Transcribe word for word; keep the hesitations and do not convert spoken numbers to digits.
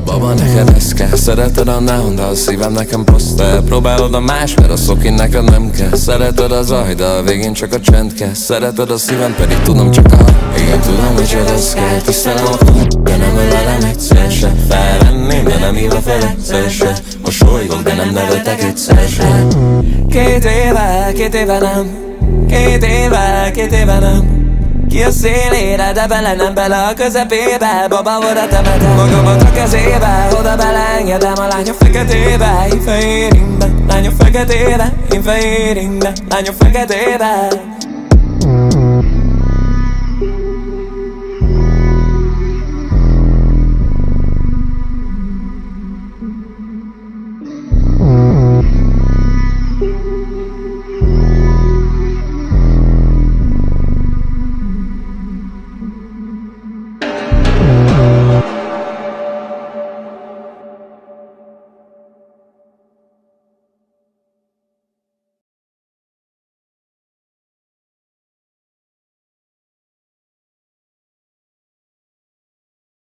Baba, neked ez kell. Szereted a neon, de a szívem nekem poszter. Próbálod a más, mert a szokin neked nem kell. Szereted a zaj, de a végén csak a csend kell. Szereted a szívem, pedig tudom csak a... Igen, tudom, hogy csak ez kell. Tisztelem a k***, de nem ölelem egyszer se. Felvenném, de nem hívva fel egyszer se. Mosolygok, de nem nevetek egyszer se. Két éve, két éve nem. Két éve, két éve nem. Ki a szélére, de bele nem bele a közepébe. Baba, oda temetem magamat a kezébe. Oda beleengedem a lánya feketébe. Én fehér ingbe, lánya feketébe. Én fehér ingbe, lánya feketébe.